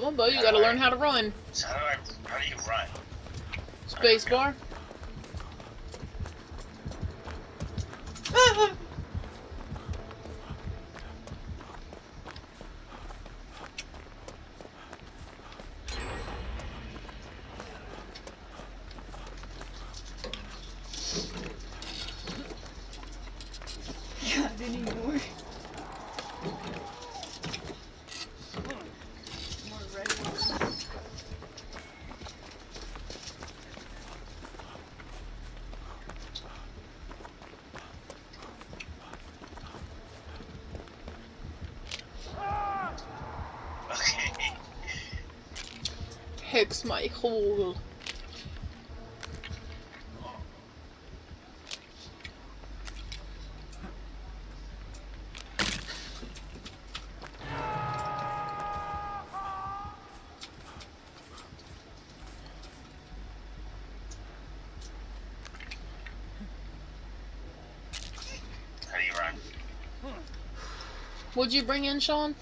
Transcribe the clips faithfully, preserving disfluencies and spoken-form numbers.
Come on, Bo, you gotta learn how to run. So how do I, how do you run? Space bar. God, anymore. More red ones. Okay. Hex my hole. How do you run? What'd you bring in, Sean?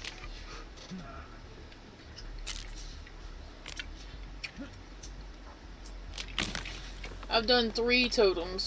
I've done three totems.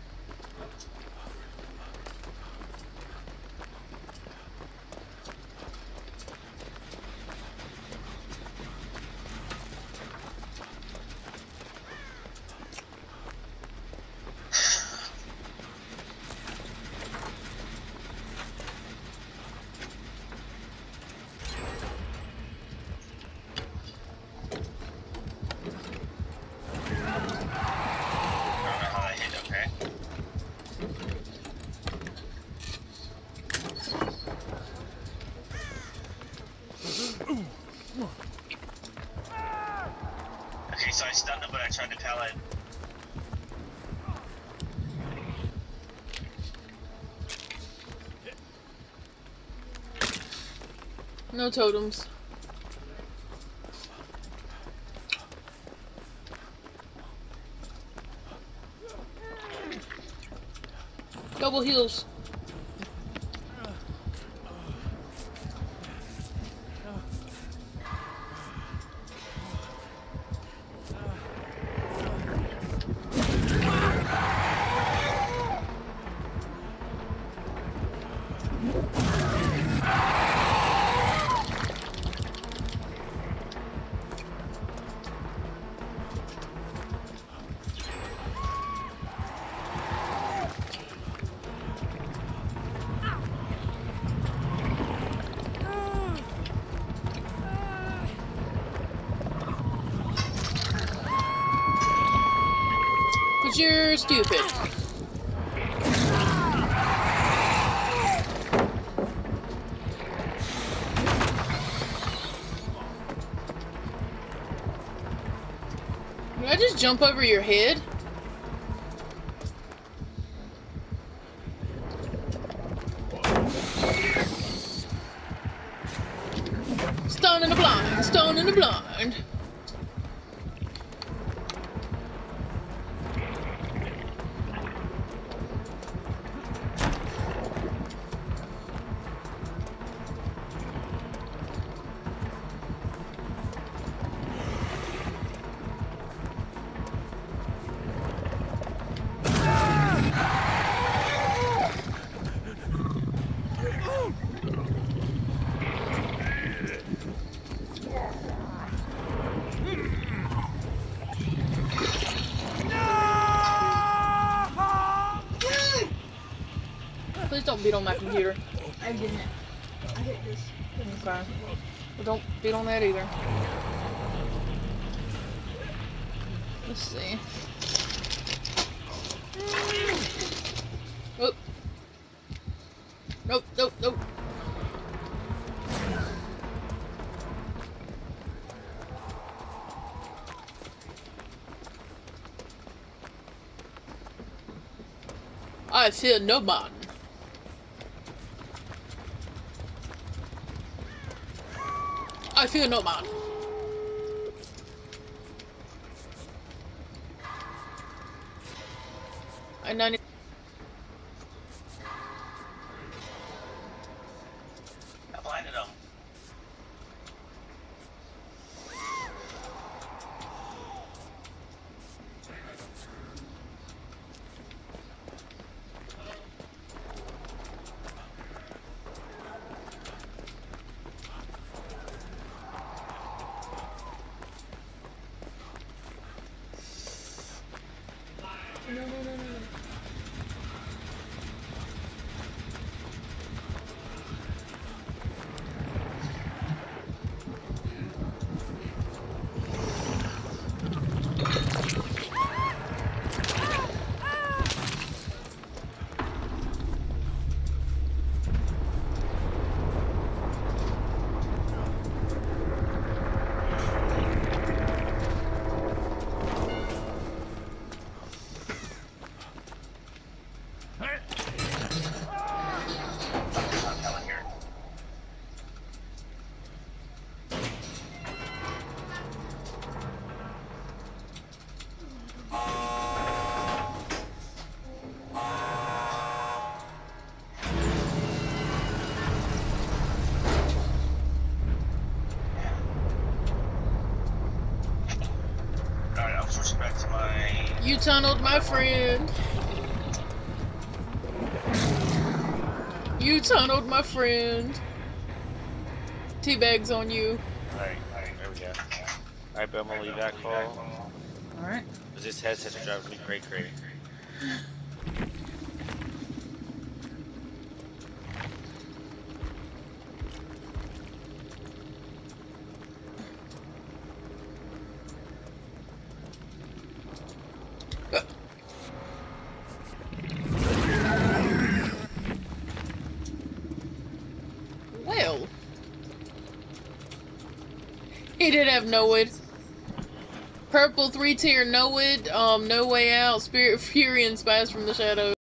Okay, so I stunned him, but I tried to tell it. No totems. Double heals. But you're stupid. Did I just jump over your head? Stone in the blind, stone in the blind. Please don't beat on my computer. I didn't. I hit this. Okay. But don't beat on that either. Let's see. Oh. Nope, nope, nope. I fear no man. I fear no man. I ninety. I blinded him. tunneled my friend. You tunneled my friend. Teabag's on you. Alright, alright, there we go. Alright, but I'm gonna leave that call. Alright. Cause this headset drives me cray cray. Well, he did have Noid. Purple three tier Noid, um, No Way Out, Spirit Fury, and Spies from the Shadows.